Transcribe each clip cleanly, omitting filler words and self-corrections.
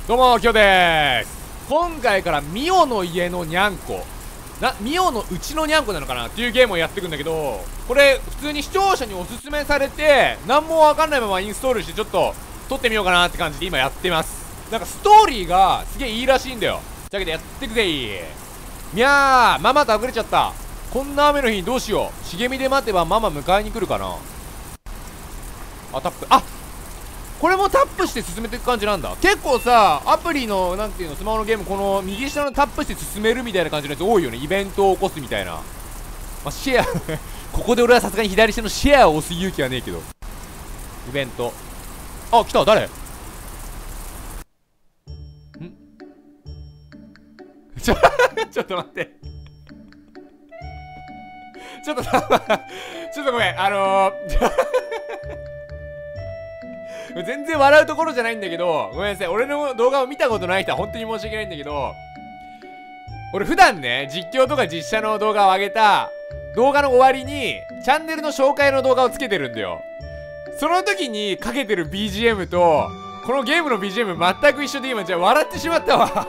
どうも、きょうでーす。今回からミオの家のにゃんこミオのうちのにゃんこなのかなっていうゲームをやっていくんだけど、これ普通に視聴者におすすめされて何もわかんないままインストールしてちょっと撮ってみようかなって感じで今やってます。なんかストーリーがすげえいいらしいんだよ。だけどやってくぜい。みゃー、ママとあぐれちゃった。こんな雨の日にどうしよう。茂みで待てばママ迎えに来るかな。あ、タップ、これもタップして進めていく感じなんだ。結構さ、アプリのなんていうの、スマホのゲーム、この右下のタップして進めるみたいな感じのやつ多いよね。イベントを起こすみたいな。まあ、シェアここで俺はさすがに左下のシェアを押す勇気はねえけど。イベント、あ、来た。誰？ちょっと待ってちょっとごめん、全然笑うところじゃないんだけど、ごめんなさい。俺の動画を見たことない人は本当に申し訳ないんだけど、俺普段ね、実況とか実写の動画を上げた動画の終わりにチャンネルの紹介の動画をつけてるんだよ。その時にかけてる BGM とこのゲームの BGM 全く一緒で、今じゃあ笑ってしまったわ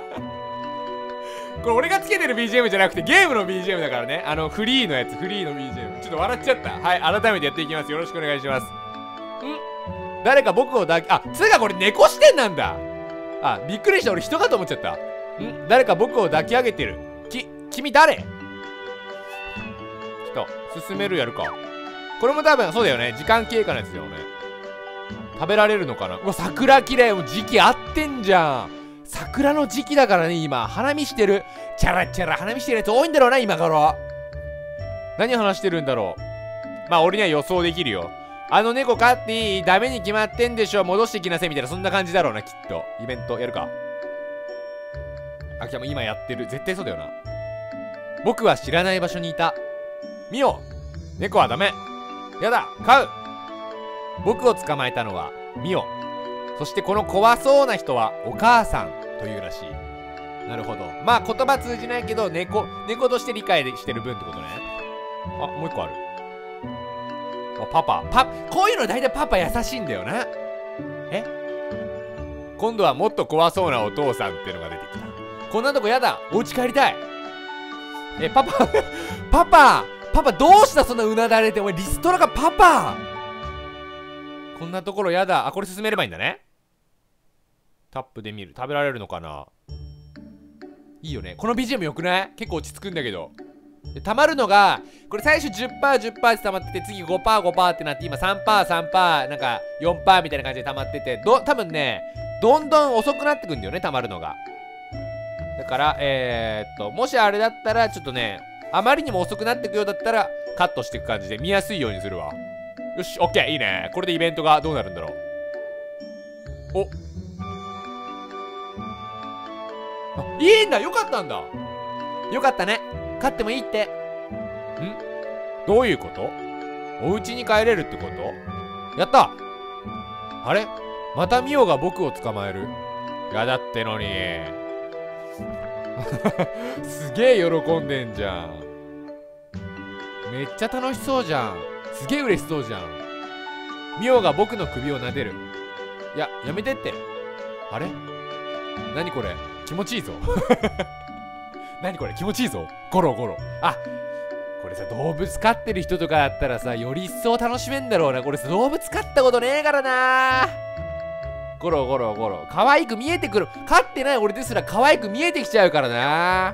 これ俺がつけてる BGM じゃなくてゲームの BGM だからね。フリーのやつ、フリーの BGM ちょっと笑っちゃった。はい、改めてやっていきます。よろしくお願いします。誰か僕を抱き、つうかこれ猫視点なんだ。びっくりした。俺人かと思っちゃった。誰か僕を抱き上げてる。君誰？ちょっと進めるやるか。これも多分そうだよね。時間経過のやつだよね。食べられるのかな。うわ、桜綺麗。もう時期合ってんじゃん。桜の時期だからね。今花見してる。チャラチャラ花見してるやつ多いんだろうな今頃。何話してるんだろう。まあ俺には予想できるよ。猫飼っていい？ダメに決まってんでしょ。戻してきなさいみたいな、そんな感じだろうなきっと。イベントやるか。もう今やってる。絶対そうだよな。僕は知らない場所にいた。ミオ、猫はダメ。やだ、飼う。僕を捕まえたのはミオ。そしてこの怖そうな人はお母さんというらしい。なるほど。まあ言葉通じないけど猫として理解してる分ってことね。もう一個ある。パパこういうの大体パパ優しいんだよな。今度はもっと怖そうなお父さんってのが出てきた。こんなとこやだ。お家帰りたい。パパどうした？そんなうなだれて。お前リストラがパパ。こんなところやだ。これ進めればいいんだね。タップで見る。食べられるのかな。いいよねこの BGM。 よくない？結構落ち着くんだけど。で溜まるのが、これ最初 10%10% って溜まってて、次 5%5% ってなって、今 3%3% なんか 4% みたいな感じで溜まってて、多分ねどんどん遅くなってくんだよね、溜まるのが。だからもしあれだったらちょっとね、あまりにも遅くなってくようだったらカットしていく感じで見やすいようにするわ。よし、 OK、 いいね。これでイベントがどうなるんだろう。いいんだ。よかったんだ。よかったね。勝ってもいいって。どういうこと？お家に帰れるってこと？やった。あれ、またミオが僕を捕まえる。やだってのにすげえ喜んでんじゃん。めっちゃ楽しそうじゃん。すげえ嬉しそうじゃん。ミオが僕の首を撫でる。やめてって。あれ、何これ気持ちいいぞ何これ気持ちいいぞ。ゴロゴロ。これさ、動物飼ってる人とかだったらさ、より一層楽しめんだろうな。これさ、動物飼ったことねえからな。ゴロゴロゴロ。可愛く見えてくる。飼ってない俺ですら可愛く見えてきちゃうからな。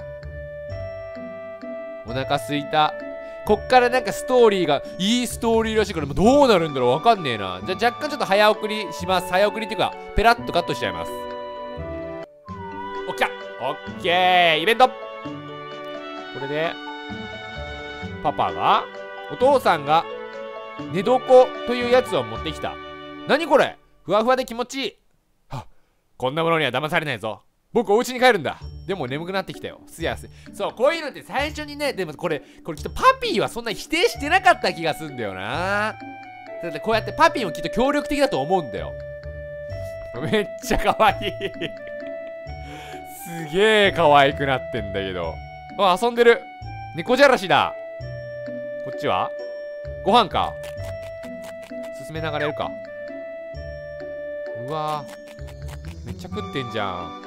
お腹すいた。こっからなんかストーリーがいいストーリーらしいから、どうなるんだろう。わかんねえな。じゃあ若干ちょっと早送りします。早送りっていうかペラッとカットしちゃいます。オッケー。イベント。これでパパが、お父さんが寝床というやつを持ってきた。何これ、ふわふわで気持ちいい。こんなものには騙されないぞ。僕お家に帰るんだ。でも眠くなってきたよ。そう、こういうのって最初にね、でもこれきっとパピーはそんな否定してなかった気がすんだよな。だってこうやってパピーもきっと協力的だと思うんだよ。めっちゃ可愛いすげえ可愛くなってんだけど。遊んでる。猫じゃらしだ。こっちはご飯か。進めながらやるか。うわめっちゃ食ってんじゃん。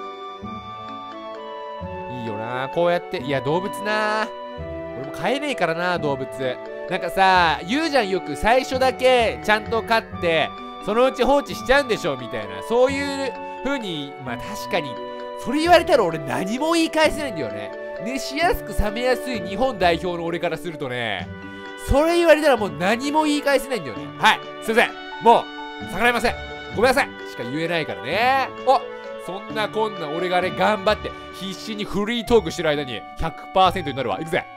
いいよなこうやって。いや動物な俺も飼えねえからな動物。なんかさ言うじゃんよく、最初だけちゃんと飼ってそのうち放置しちゃうんでしょみたいな、そういう風に。まあ確かにそれ言われたら俺何も言い返せないんだよね。熱しやすく冷めやすい日本代表の俺からするとね、それ言われたらもう何も言い返せないんだよね。はい、すいません、もう逆らえません、ごめんなさいしか言えないからね。お、そんなこんな俺がね頑張って必死にフリートークしてる間に 100% になるわ。いくぜ。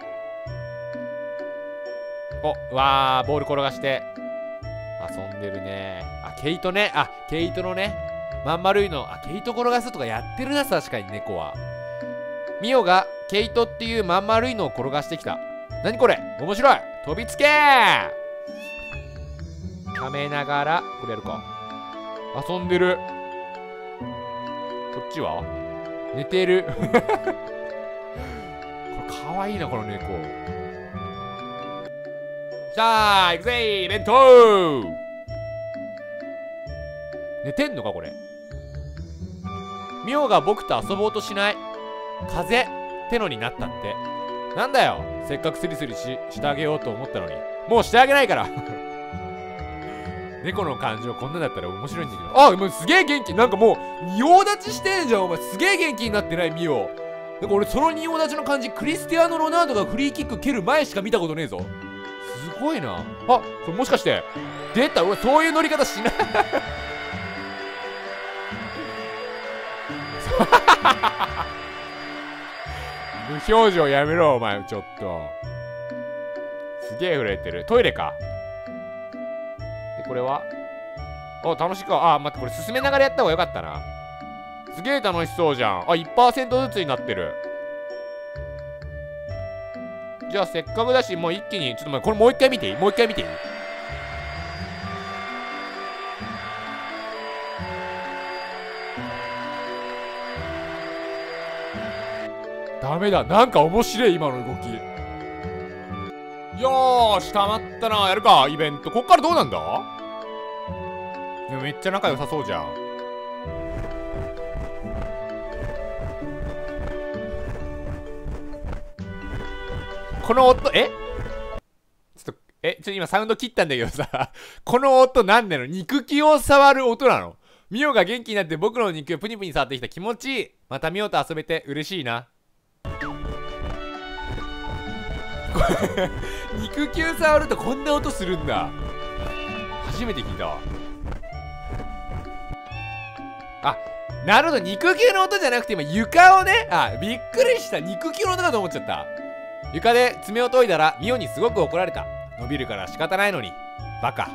お、わー、ボール転がして遊んでるね。あ、毛糸ね。あ、毛糸のねまん丸いの。あ、毛糸転がすとかやってるな確かに猫は。ミオが毛糸っていうまん丸いのを転がしてきた。何これ面白い、飛びつけー。ためながらこれやるか。遊んでる。こっちは寝てるこれかわいいなこの猫。さあ行くぜー、弁当。寝てんのかこれ。ミオが僕と遊ぼうとしない。風ってのになったって。なんだよ、せっかくスリスリしてあげようと思ったのにもうしてあげないから猫の感情こんなだったら面白いんだけど。あ、もうすげえ元気。なんかもう仁王立ちしてんじゃんお前。すげえ元気になってないミオ。なんか俺その仁王立ちの感じクリスティアーノ・ロナウドがフリーキック蹴る前しか見たことねえぞ。すごいな。あ、これもしかして出た。俺そういう乗り方しない無表情やめろお前ちょっと。すげえ震えてる。トイレか。でこれはお楽しく。あ、待ってこれ進めながらやった方がよかったな。すげえ楽しそうじゃん。あ、1% ずつになってる。じゃあせっかくだしもう一気にちょっと待って、これもう一回見ていい？もう一回見ていい？ダメだ、なんか面白い今の動き。よーし、溜まったな。やるかイベント。こっからどうなんだ。でもめっちゃ仲良さそうじゃん。この音、ちょっと今サウンド切ったんだけどさこの音なんなの？肉球を触る音なの？ミオが元気になって僕の肉をプニプニ触ってきた。気持ちいい。またミオと遊べて嬉しいな肉球触るとこんな音するんだ。初めて聞いたわ。あ、なるほど、肉球の音じゃなくて今床をね。あ、びっくりした。肉球の音かと思っちゃった。床で爪を研いだらミオにすごく怒られた。伸びるから仕方ないのにバカ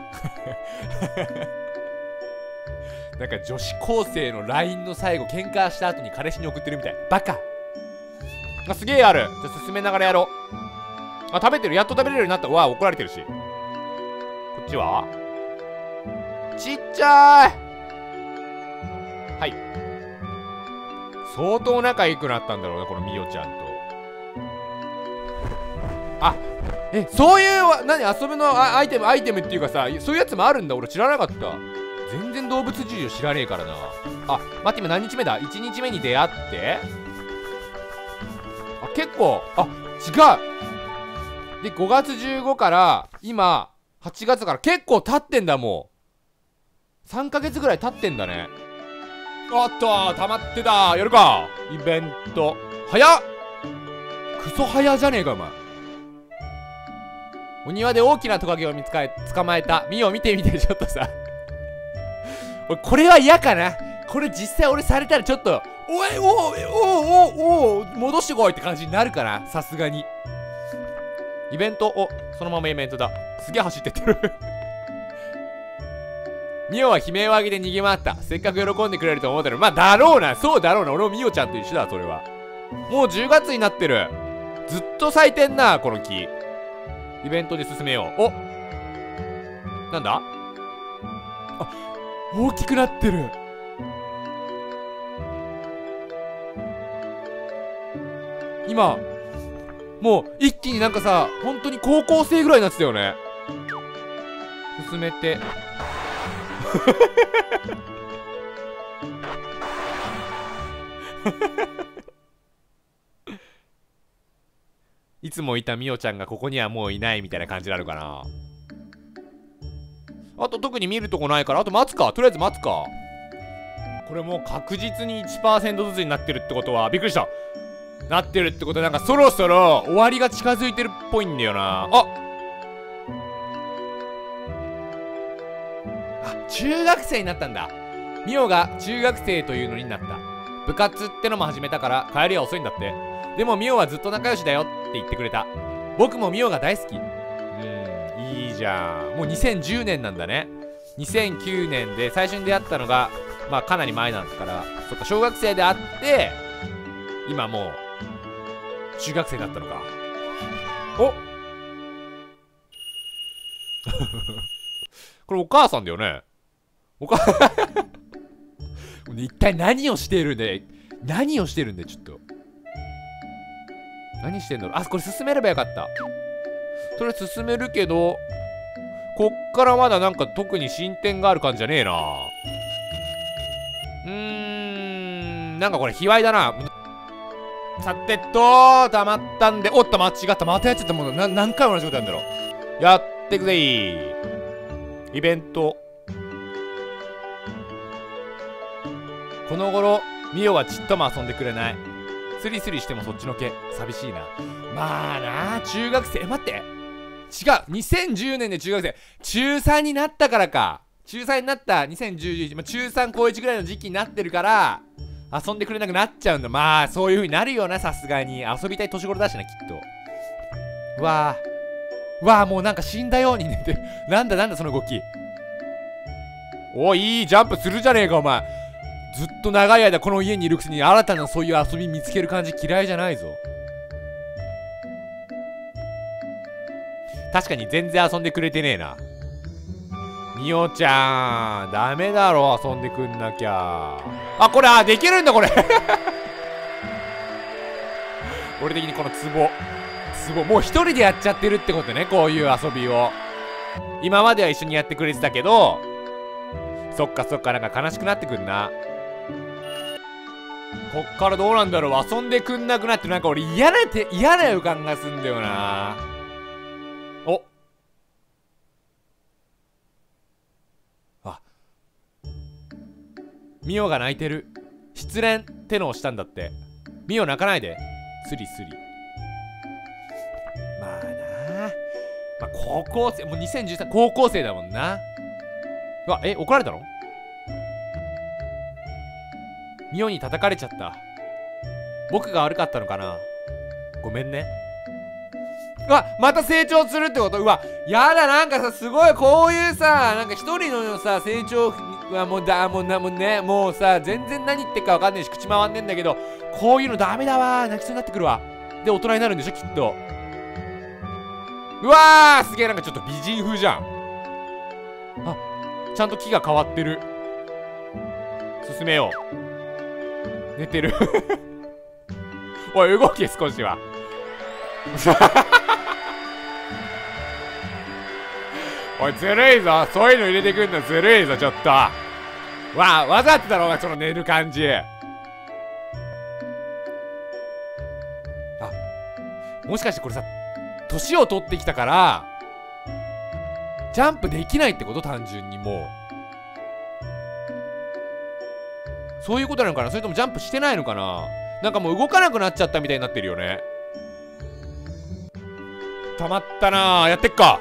なんか女子高生の LINE の最後喧嘩した後に彼氏に送ってるみたい。バカ。あ、すげえある。じゃあ進めながらやろう。あ、食べてる。やっと食べれるようになった。わあ、怒られてるし。こっちはちっちゃい。はい。相当仲良くなったんだろうなこのミオちゃんと。あ、そういう何遊ぶのアイテムっていうかさ、そういうやつもあるんだ。俺知らなかった。全然動物事情知らねえからな。あ、待って今何日目だ。1日目に出会って、あ、結構、あ、違うで5月15から今8月から結構経ってんだ。もう3ヶ月ぐらい経ってんだね。おっと溜まってた。やるかイベント。早っ、クソ早じゃねえかお前。お庭で大きなトカゲを捕まえた。ミオ見てみてちょっとさ俺これは嫌かな。これ実際俺されたらちょっとおい戻してこいって感じになるかな、さすがに。イベント、お、そのままイベントだ。すげえ走ってってるミオは悲鳴を上げて逃げ回った。せっかく喜んでくれると思ったら、まあだろうな、そうだろうな。俺もミオちゃんと一緒だそれは。もう10月になってる。ずっと咲いてんなこの木。イベントで進めよう。お、なんだ。あ、大きくなってる。今もう一気になんかさ、本当に高校生ぐらいになってたよね。進めていつもいたみおちゃんがここにはもういないみたいな感じになるかな。あと特に見るとこないから、あと待つか。とりあえず待つか。これもう確実に 1% ずつになってるってことは、びっくりした。なってるってことはなんかそろそろ終わりが近づいてるっぽいんだよな。中学生になったんだ。ミオが中学生というのになった。部活ってのも始めたから帰りは遅いんだって。でもミオはずっと仲良しだよって言ってくれた。僕もミオが大好き。いいじゃん。もう2010年なんだね。2009年で最初に出会ったのがまあかなり前なんですから、そっか、小学生で会って今もう中学生だったのか。これお母さんだよね。一体何をしているんで、何をしてるんで、ちょっと何してんだろう。これ進めればよかった。それ進めるけど、こっからまだなんか特に進展がある感じじゃねえな。なんかこれ卑猥だな。さてと溜まったんで、おっと間違った。またやっちゃった。もう何回も同じことやるんだろう。やってくぜー。イベント。この頃ミオはちっとも遊んでくれない。スリスリしてもそっちのけ。寂しいな。まあな、中学生。待って、違う、2010年で中学生。中3になったからか。中3になった2011、中3高1ぐらいの時期になってるから遊んでくれなくなっちゃうんだ。まあそういう風になるよな、さすがに。遊びたい年頃だしな、きっと。うわー、もうなんか死んだように寝てる。なんだその動き。いいジャンプするじゃねえか、お前。ずっと長い間この家にいるくせに新たなそういう遊び見つける感じ嫌いじゃないぞ。確かに全然遊んでくれてねえな。みおちゃん、ダメだろ、遊んでくんなきゃ。これ、できるんだ、これ。俺的にこのツボ、もう一人でやっちゃってるってことね、こういう遊びを。今までは一緒にやってくれてたけど、そっか、なんか悲しくなってくんな。こっからどうなんだろう。遊んでくんなくなって、なんか俺嫌な予感がすんだよな。ミオが泣いてる。失恋ってのをしたんだって。ミオ泣かないで。スリスリ。まあな、高校生、もう2013高校生だもんな。怒られたの？ミオに叩かれちゃった。僕が悪かったのかな。ごめんね。また成長するってこと？やだ、なんかさ、すごいこういうさ、なんか一人のさ、成長もうさ、全然何言ってっか分かんねえし、口回んねえんだけど、こういうのダメだわ。泣きそうになってくるわ。で、大人になるんでしょ、きっと。すげえ、なんかちょっと美人風じゃん。ちゃんと木が変わってる。進めよう。寝てる。おい、動け、少しは。おい、ずるいぞ。そういうの入れてくんのずるいぞ、ちょっと。わざってだろ、お前、その寝る感じ。もしかしてこれさ、年を取ってきたからジャンプできないってこと？単純にもうそういうことなのかな。それともジャンプしてないのかな。なんかもう動かなくなっちゃったみたいになってるよね。たまったな。やってっか。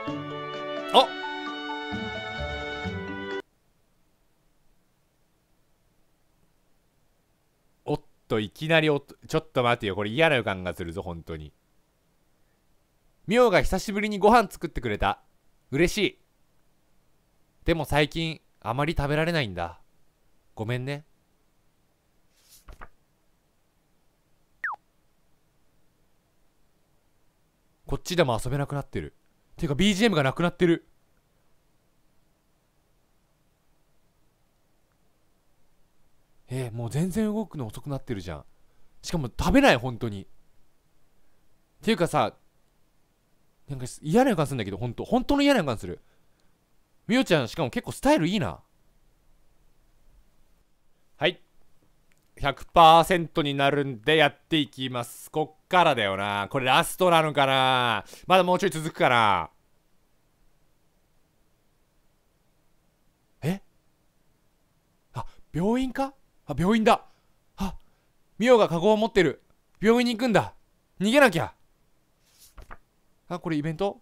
おっと、いきなりちょっと待てよ、これ嫌な予感がするぞ、本当に。ミオが久しぶりにご飯作ってくれた。嬉しい。でも最近あまり食べられないんだ。ごめんね。こっちでも遊べなくなってる。ていうか BGM がなくなってる。もう全然動くの遅くなってるじゃん。しかも食べない、本当に。っていうかさ、なんか嫌な予感するんだけど、本当の嫌な予感する。みおちゃん、しかも結構スタイルいいな。はい。 100% になるんでやっていきます。こっからだよな。これラストなのかな。まだもうちょい続くかな。え、あ、病院か。あ、病院だ。あ、ミオがカゴを持ってる。病院に行くんだ。逃げなきゃ。あ、これイベント。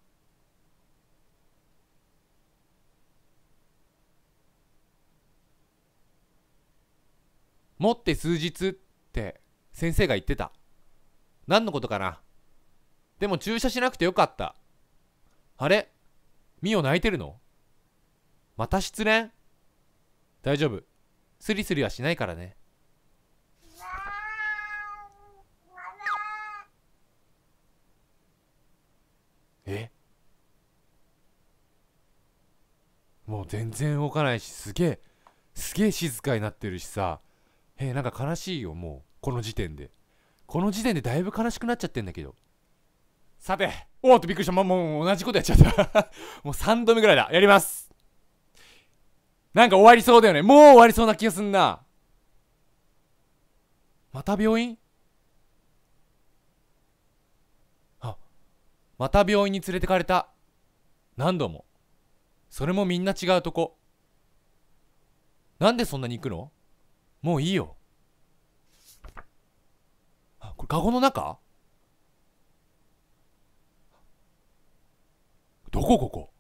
持って数日って先生が言ってた。何のことかな。でも注射しなくてよかった。あれ、ミオ泣いてるの？また失恋？大丈夫。スリスリはしないからね。え、もう全然動かないし、すげえ静かになってるしさ。なんか悲しいよ。もうこの時点でだいぶ悲しくなっちゃってんだけど。さて、おーっとびっくりした。もう同じことやっちゃったもう3度目ぐらいだ。やります。なんか終わりそうだよね。もう終わりそうな気がすんな。また病院？あ、また病院に連れてかれた。何度も。それもみんな違うとこ。なんでそんなに行くの？もういいよ。あ、これカゴの中？どこここ？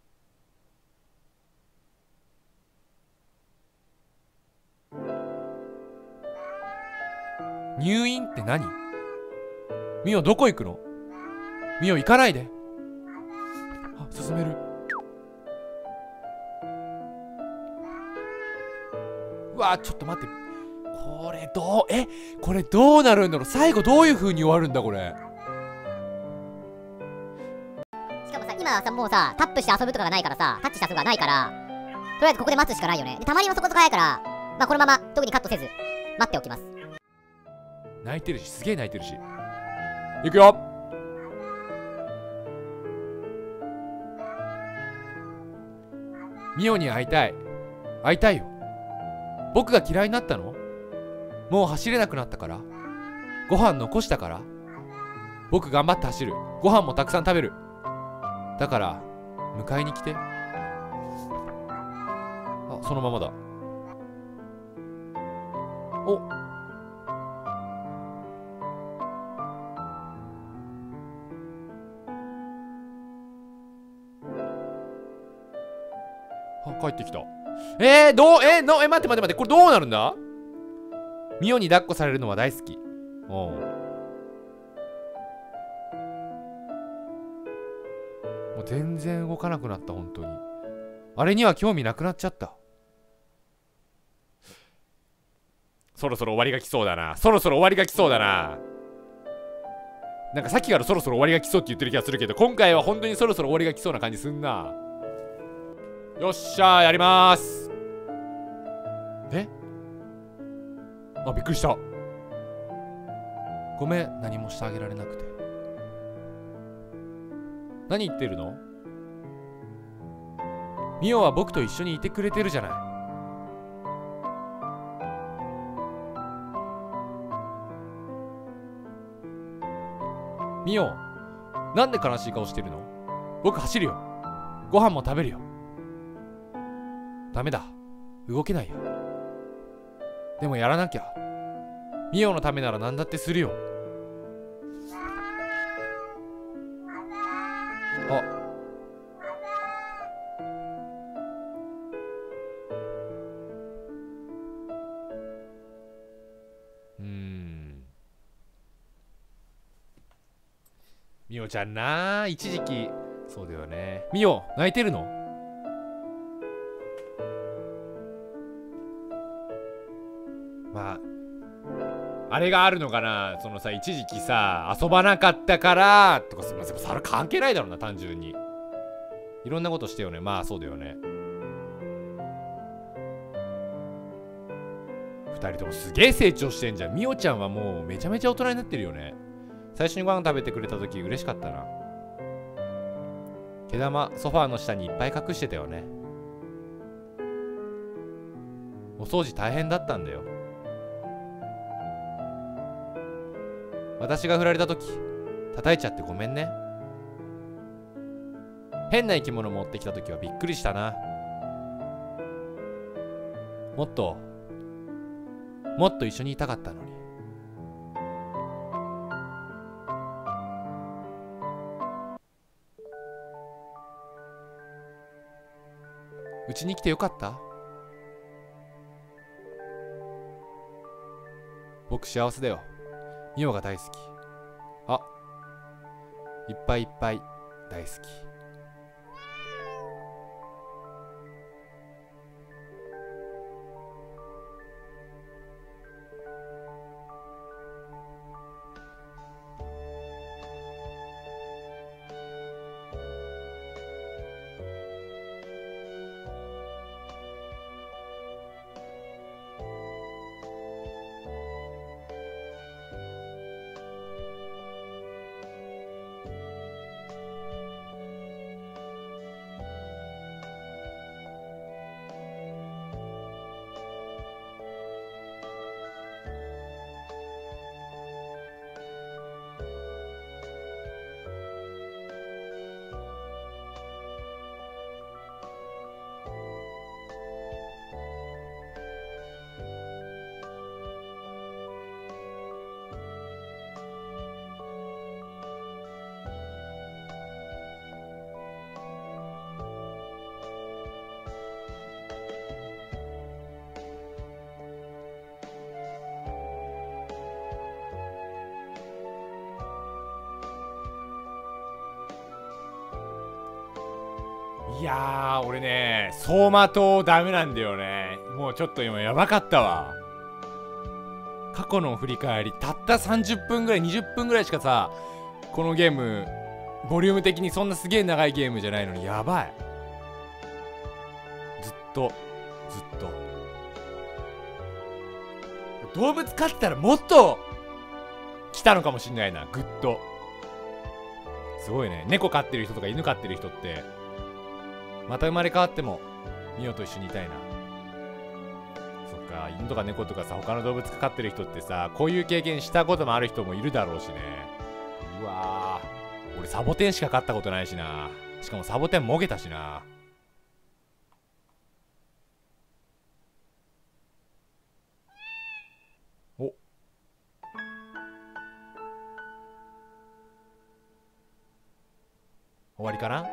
入院って何？ミオどこ行くの？ミオ行かないで。あ、進める。うわ、ちょっと待って。これどうなるんだろう。最後どういう風に終わるんだこれ。 しかもさ、今はさ、もうさ、タップして遊ぶとかがないからさ、タッチした遊ぶがないから、とりあえずここで待つしかないよね。で、たまにはそこそこ早いから、まあこのまま特にカットせず待っておきます。 泣いてるし、すげえ泣いてるし。行くよ。ミオに会いたい。会いたいよ。僕が嫌いになったの？もう走れなくなったから？ご飯残したから？僕頑張って走る。ご飯もたくさん食べる。だから迎えに来て。あ、そのままだ。お、あ、帰ってきた。待って。これどうなるんだ？ミオに抱っこされるのは大好き。おう。もう全然動かなくなった、本当に。あれには興味なくなっちゃった。そろそろ終わりが来そうだな。なんかさっきからそろそろ終わりが来そうって言ってる気がするけど、今回は本当にそろそろ終わりが来そうな感じすんな。よっしゃー、やりまーす。あ、びっくりした。ごめん、何もしてあげられなくて。何言ってるの？ミオは僕と一緒にいてくれてるじゃない。ミオ、なんで悲しい顔してるの？僕走るよ。ご飯も食べるよ。ダメだ。動けないよ。でもやらなきゃ。ミオのためなら何だってするよ。あ、ミオちゃんな、一時期そうだよね。ミオ泣いてるの？まああれがあるのかな。そのさ、一時期さ遊ばなかったからとか、それ関係ないだろうな。単純にいろんなことしてよね。まあそうだよね。二人ともすげえ成長してんじゃん。ミオちゃんはもうめちゃめちゃ大人になってるよね。最初にご飯食べてくれた時嬉しかったな。毛玉ソファーの下にいっぱい隠してたよね。お掃除大変だったんだよ。 私が振られた時叩いちゃってごめんね。変な生き物持ってきた時はびっくりしたな。もっと一緒にいたかったのに。うちに来てよかった？僕幸せだよ。ミオが大好き。あ、いっぱいいっぱい大好き。いやー、俺ね、走馬灯ダメなんだよね。もうちょっと今やばかったわ。過去の振り返り、たった30分ぐらい、20分ぐらいしかさ、このゲーム、ボリューム的にそんなすげえ長いゲームじゃないのに、やばい。ずっと。動物飼ってたらもっと来たのかもしんないな、ぐっと。すごいね。猫飼ってる人とか犬飼ってる人って、また生まれ変わってもミオと一緒にいたいな。そっか、犬とか猫とかさ、他の動物飼ってる人ってさ、こういう経験したこともある人もいるだろうしね。うわー、俺サボテンしか飼ったことないしな。しかもサボテンもげたしな。お、終わりかな。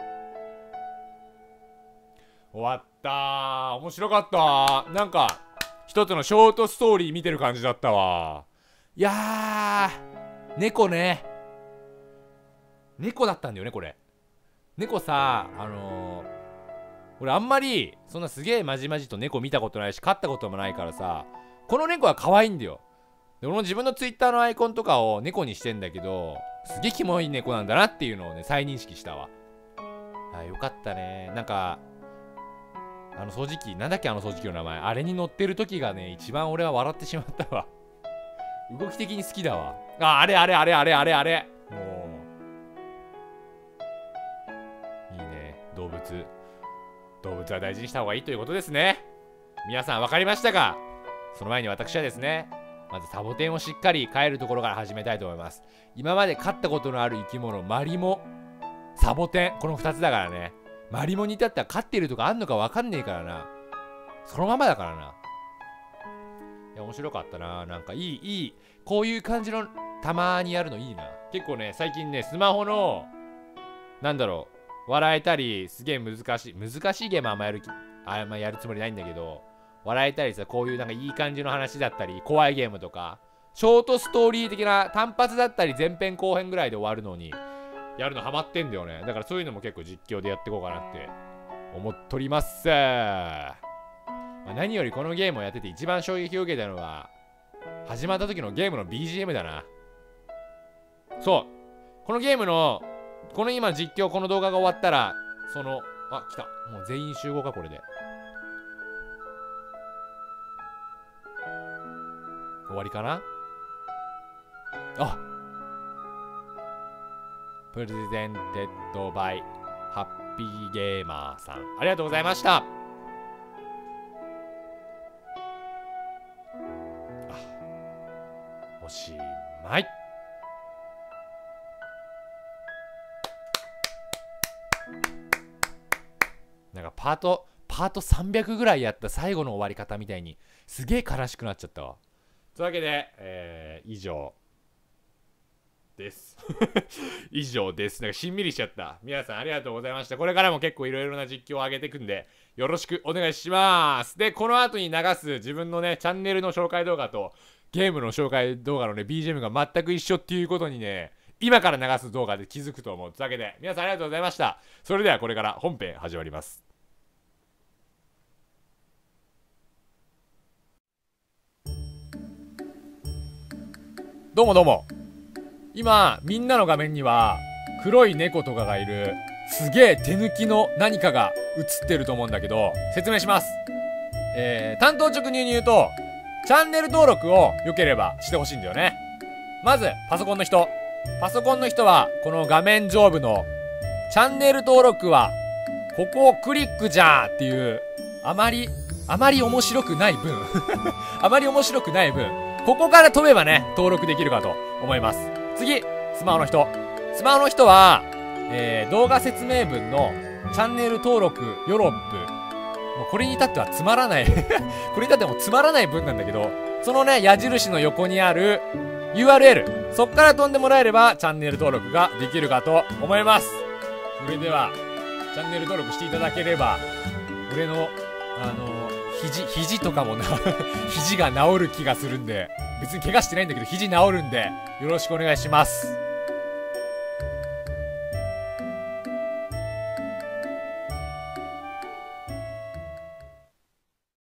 終わったー。面白かったー。なんか一つのショートストーリー見てる感じだったわ。いやー、猫ね。猫だったんだよねこれ。猫さ、俺あんまりそんなすげえまじまじと猫見たことないし飼ったこともないからさ、この猫は可愛いんだよ。で、俺も自分のツイッターのアイコンとかを猫にしてんだけど、すげえキモい猫なんだなっていうのをね、再認識したわ。あ、よかったね。なんか掃除機、なんだっけ掃除機の名前。あれに乗ってる時がね、一番俺は笑ってしまったわ。動き的に好きだわ。あれ。もう。いいね。動物は大事にした方がいいということですね。皆さん分かりましたか？その前に私はですね、まずサボテンをしっかり飼えるところから始めたいと思います。今まで飼ったことのある生き物、マリモ、サボテン、この2つだからね。マリモに至っては飼ってるとかあんのか分かんねえからな。そのままだからな。いや、面白かったな。なんかいい、こういう感じのたまにやるのいいな。結構ね、最近ね、スマホの、なんだろう、笑えたり、すげえ難しいゲームあんまやるつもりないんだけど、笑えたりさ、こういうなんかいい感じの話だったり、怖いゲームとか、ショートストーリー的な単発だったり、前編後編ぐらいで終わるのに、やるのハマってんだよね。だからそういうのも結構実況でやっていこうかなって思っとります。何よりこのゲームをやってて一番衝撃を受けたのは、始まった時のゲームの BGM だな。そう。このゲームの、この今実況、この動画が終わったら、あ、来た。もう全員集合か、これで。終わりかな。あ、プレゼンテッドバイハッピーゲーマーさん、ありがとうございました。おしまい。 かパート300ぐらいやった最後の終わり方みたいにすげえ悲しくなっちゃったわ。というわけで、以上です以上です。なんかしんみりしちゃった。皆さんありがとうございました。これからも結構いろいろな実況を上げていくんでよろしくお願いします。でこの後に流す自分のねチャンネルの紹介動画とゲームの紹介動画のね BGM が全く一緒っていうことにね今から流す動画で気づくと思う。というわけで皆さんありがとうございました。それではこれから本編始まります。どうもどうも。今みんなの画面には黒い猫とかがいるすげえ手抜きの何かが映ってると思うんだけど説明します。単刀直入に言うとチャンネル登録を良ければしてほしいんだよね。まずパソコンの人はこの画面上部のチャンネル登録はここをクリックじゃーっていうあまり面白くない分あまり面白くない分ここから飛べばね登録できるかと思います。次スマホの人は、動画説明文のチャンネル登録よろっぷもうこれに至ってはつまらないこれに至ってもつまらない文なんだけどそのね矢印の横にある URL そっから飛んでもらえればチャンネル登録ができるかと思います。それではチャンネル登録していただければ俺の肘とかもな肘が治る気がするんで別に怪我してないんだけど肘治るんでよろしくお願いします。